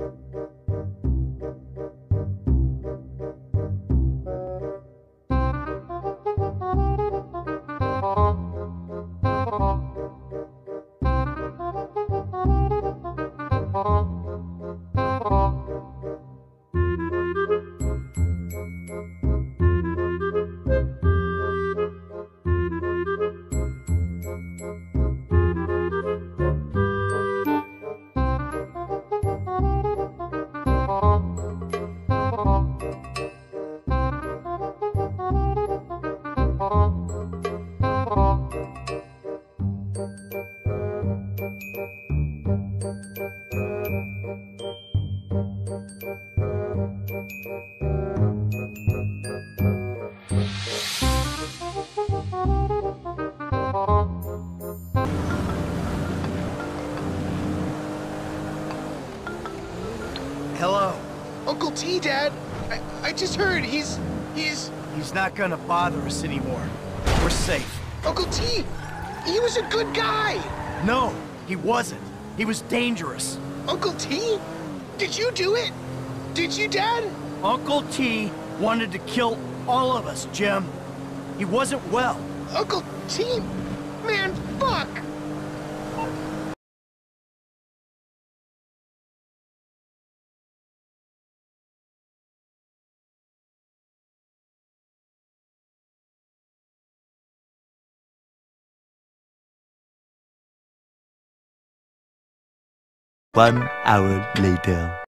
Hello. Uncle T, Dad. I just heard he's... He's not gonna bother us anymore. We're safe. Uncle T, he was a good guy. No, he wasn't. He was dangerous. Uncle T? Did you do it? Did you, Dad? Uncle T wanted to kill all of us, Jim. He wasn't well. Uncle T? Man, fuck! One hour later.